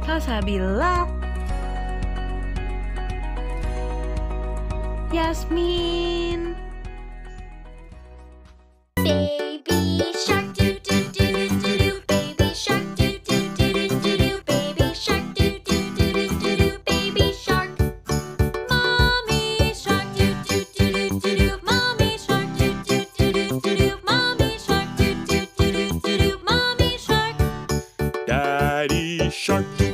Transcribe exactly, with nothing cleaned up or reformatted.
Salsabila. Yasmin. Baby shark do do do do do do. Baby shark do do do do do do. Baby shark do do do do do do. Baby shark. Mommy shark do do do do do do. Mommy shark do do do do do do. Mommy shark do do do do do do. Mommy shark. Daddy shark.